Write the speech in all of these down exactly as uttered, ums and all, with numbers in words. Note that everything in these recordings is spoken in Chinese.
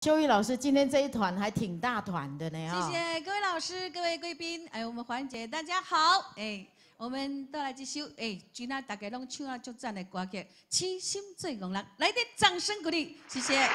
秋玉老师今天这一团还挺大团的呢啊！ 谢谢各位老师、各位贵宾，哎，我们环节大家好，哎，我们都来这首哎，今仔大家拢唱啊足赞的歌曲《痴心做戆人》，来点掌声鼓励，谢谢。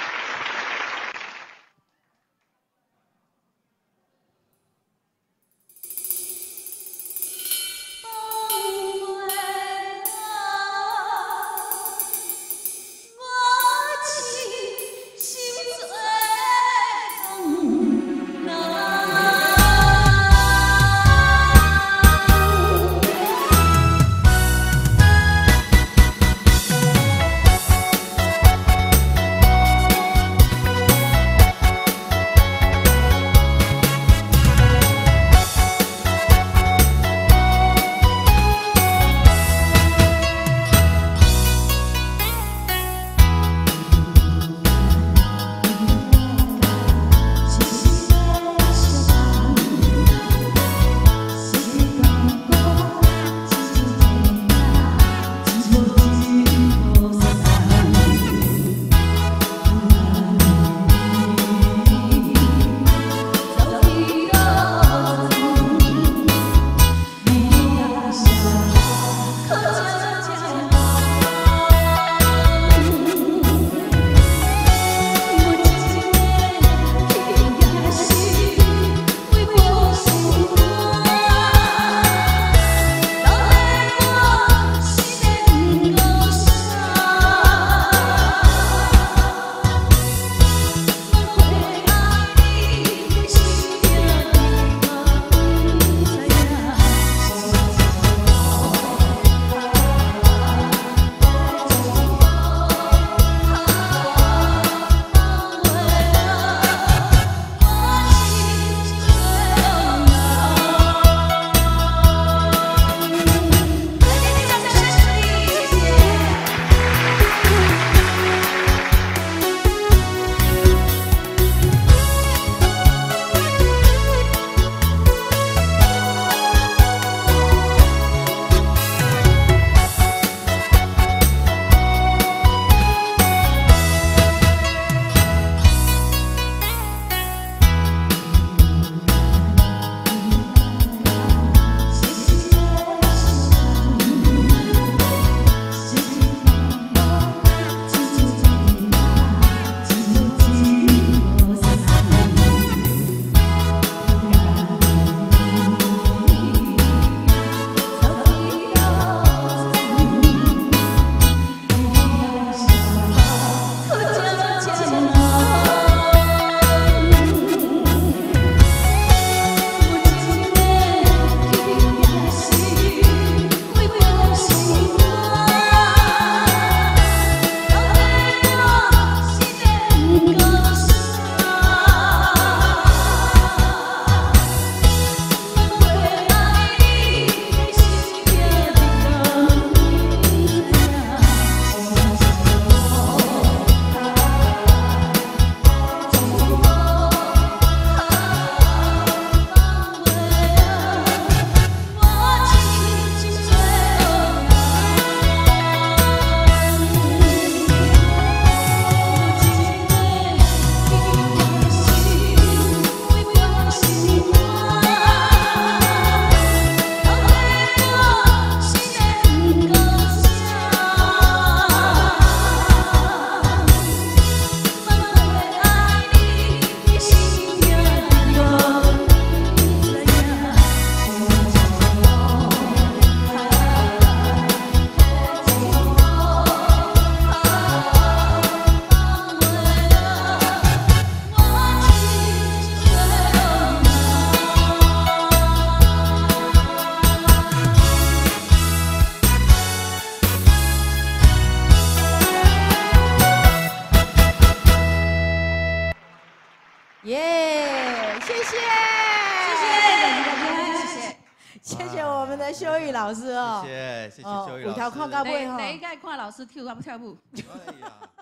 耶，谢谢， 谢谢，谢谢， 谢谢我们的修玉老师哦， 谢谢谢谢修玉老师。 五条看到尾吼， 第一届看老师跳跳跳舞。 哎呀。